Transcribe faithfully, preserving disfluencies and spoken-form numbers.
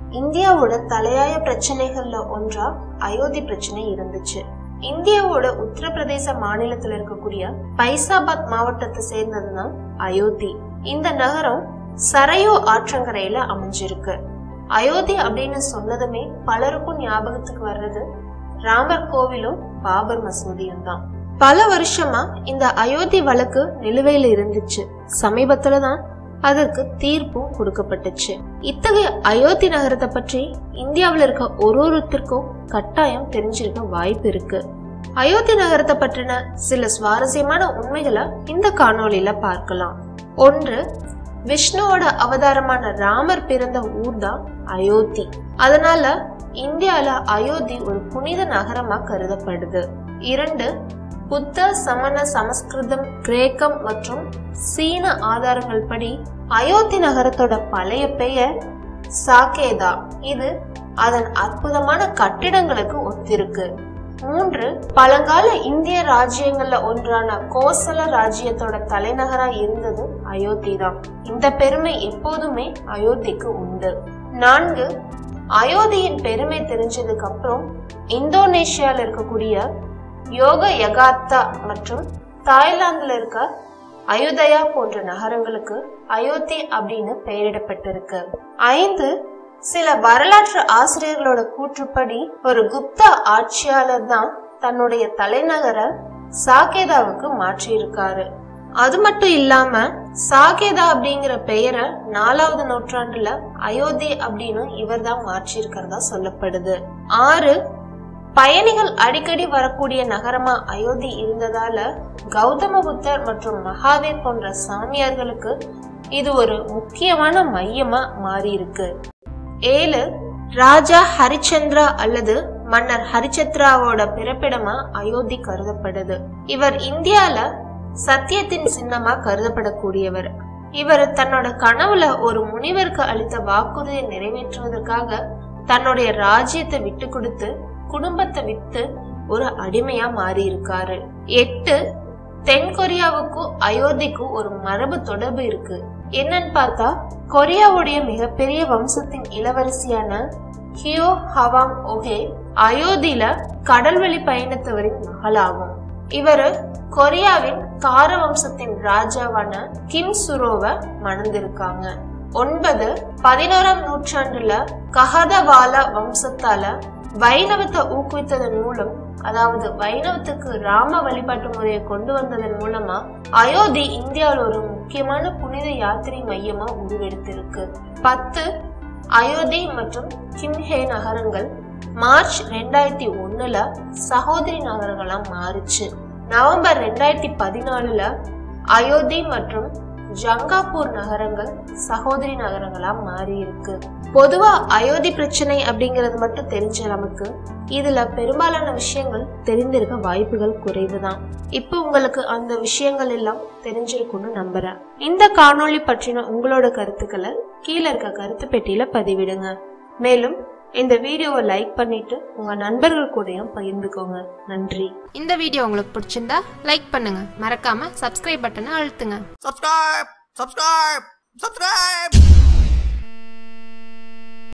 இந்தியாவோட தலையாய பிரச்சனைகள்ல ஒன்றா அயோத்தி பிரச்சனை இருந்துச்சு. இந்தியாவோட உத்தரப்பிரதேச மாநிலத்துல இருக்கக்கூடிய பைசாபாத் மாவட்டத்தை சேர்ந்ததுதான் அயோத்தி. இந்த நகரம் சரையோ ஆற்றங்கரையில அமைஞ்சிருக்கு. அயோத்தி அப்படின்னு சொன்னதுமே பலருக்கும் ஞாபகத்துக்கு வர்றது ராமர் கோவிலும் பாபர் மசூதியும் தான். பல வருஷமா இந்த அயோத்தி வழக்கு நிலுவையில இருந்துச்சு. சமீபத்துலதான் அதற்கு தீர்ப்பும் கொடுக்கப்பட்டுச்சு. இத்தகைய அயோத்தி நகரத்தை பற்றி இந்தியாவில இருக்க ஒரு ஒருத்தருக்கும் கட்டாயம் தெரிஞ்சிருக்க வாய்ப்பு இருக்கு. அயோத்தி நகரத்தை பற்றின சில சுவாரஸ்யமான உண்மைகளை இந்த காணொளியில பார்க்கலாம். ஒன்று, விஷ்ணுவோட அவதாரமான ராமர் பிறந்த ஊர் தான் அயோத்தி. அதனால இந்தியால அயோத்தி ஒரு புனித நகரமா கருதப்படுது. இரண்டு, புத்த, சமண, சமஸ்கிருதம், கிரேக்கம் மற்றும் சீன ஆதாரங்கள் படி அயோத்தி நகரத்தோட பழைய பெயர் சாகேதா. இது அதன் அற்புதமான கட்டிடங்களுக்கு ஒத்திருக்கு. மூன்று, பழங்கால இந்திய ராஜ்யங்கள்ல ஒன்றான கோசல ராஜ்யத்தோட தலைநகரா இருந்தது அயோத்தி தான். இந்த பெருமை எப்போதுமே அயோத்திக்கு உண்டு. நான்கு, அயோத்தியின் பெருமை தெரிஞ்சதுக்கு அப்புறம் இந்தோனேஷியால இருக்கக்கூடிய யோக யகார்த்தா மற்றும் தாய்லாந்துல இருக்க அயுதயா போன்ற நகரங்களுக்கு அயோத்தி அப்படின்னு பெயரிடப்பட்டிருக்கு. ஐந்து, சில வரலாற்று ஆசிரியர்களோட கூற்றுப்படி ஒரு குப்தா ஆட்சியாளர் தான் தன்னுடைய தலைநகரை சாகேதாவுக்கு மாற்றி இருக்காரு. அது மட்டும் இல்லாம சாகேதா அப்படிங்கிற பெயரை நாலாவது நூற்றாண்டுல அயோத்தி அப்படின்னு இவர் தான் மாற்றி இருக்கிறதா சொல்லப்படுது. ஆறு, பயணிகள் அடிக்கடி வரக்கூடிய நகரமா அயோத்தி இருந்ததால கௌதம புத்தர் மற்றும் மகாவீர் போன்ற சாமியார்களுக்கு இது ஒரு முக்கியமான மையமா மாறி இருக்கு. ஏழு, ராஜா ஹரிச்சந்திரா அல்லது மன்னர் ஹரிச்சந்திராவோட பிறப்பிடமா அயோத்தி கருதப்படுது. இவர் இந்தியால சத்தியத்தின் சின்னமா கருதப்படக்கூடியவர். இவர் தன்னோட கனவுல ஒரு முனிவருக்கு அளித்த வாக்குறுதியை நிறைவேற்றுவதற்காக தன்னுடைய ராஜ்யத்தை விட்டு கொடுத்து குடும்பத்தை வித்து ஒரு அடிமையா மாறி இருக்காரு. எட்டு, தென் கொரியாவுக்கும் அயோத்திக்கும் ஒரு மரபு தொடர்பு இருக்கு. என்னன்னு பார்த்தா கொரியாவுடைய மிகப்பெரிய வம்சத்தின் இளவரசியான ஹியோ ஹவாங் ஓஹே அயோத்தியில கடல்வழி பயணத்தவரின் மகளாகும். இவரு கொரியாவின் கார வம்சத்தின் ராஜாவான கிம் சுரோவை மணந்திருக்காங்க. ஒன்பது, பதினோராம் நூற்றாண்டுல கஹதவாலா வம்சத்தால வைணவத்தை ஊக்குவித்ததன் மூலம், அதாவது வைணவத்துக்கு ராம வழிபாட்டு முறையை கொண்டு வந்ததன் மூலமா அயோத்தி இந்தியாவில் ஒரு முக்கியமான புனித யாத்திரை மையமா உருவெடுத்திருக்கு. பத்து, அயோத்தி மற்றும் கிம்ஹே நகரங்கள் மார்ச் ரெண்டாயிரத்தி ஒண்ணுல சகோதரி நகரங்களா மாறுச்சு. நவம்பர் ரெண்டாயிரத்தி பதினாலுல அயோத்தி மற்றும் ஜங்காப்பூர் நகரங்கள் சகோதரி நகரங்களா மாறி இருக்கு. பொதுவா அயோத்தி பிரச்சனை அப்படிங்கறது மட்டும் தெரிஞ்ச நமக்கு இதுல பெரும்பாலான விஷயங்கள் தெரிந்திருக்க வாய்ப்புகள் குறைவுதான். இப்ப உங்களுக்கு அந்த விஷயங்கள் எல்லாம் தெரிஞ்சிருக்கும்னு நம்புறேன். இந்த காணொளி பற்றின உங்களோட கருத்துக்களை கீழே இருக்க கருத்து பெட்டியில பதிவிடுங்க. மேலும் இந்த வீடியோவை லைக் பண்ணிட்டு உங்க நண்பர்கள் கூடயும் பகிர்ந்துக்கோங்க. நன்றி. இந்த வீடியோ உங்களுக்கு பிடிச்சிருந்தா லைக் பண்ணுங்க, மறக்காம சப்ஸ்கிரைப் பட்டனை அழுத்துங்க. Subscribe! Subscribe! Subscribe!